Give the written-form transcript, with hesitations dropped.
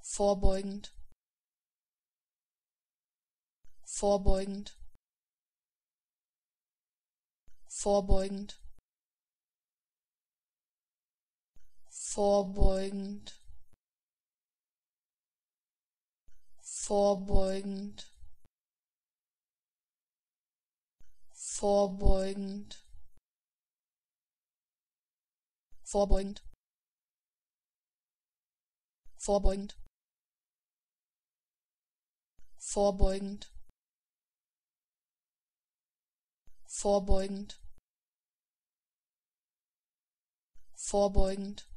vorbeugend, vorbeugend, vorbeugend, vorbeugend, vorbeugend, vorbeugend, vorbeugend, vorbeugend, vorbeugend, vorbeugend, vorbeugend,